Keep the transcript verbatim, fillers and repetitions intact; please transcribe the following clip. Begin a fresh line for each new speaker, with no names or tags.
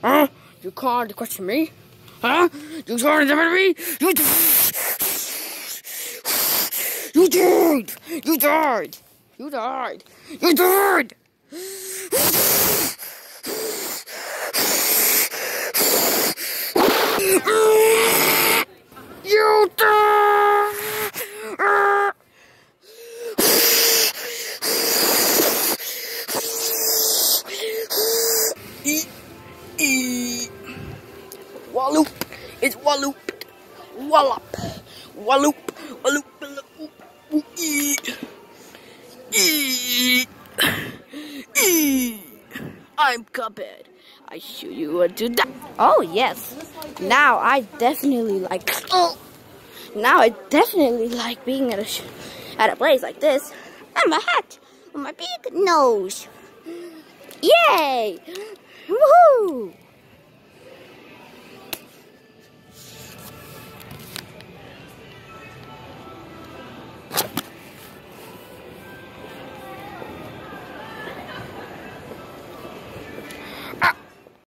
Huh? You can't question me. Huh? You can't defend me. You, you died. You died. You died. You died. You died. E e Walloop. It's Walloop. Wallop. Walloop. Walloop. Walloop. E e e. I'm Cuphead. I show you what to do.
Oh yes. Now I definitely like. Oh. Now I definitely like being at a sh at a place like this. I'm a hat with my big nose. Yay! Woohoo!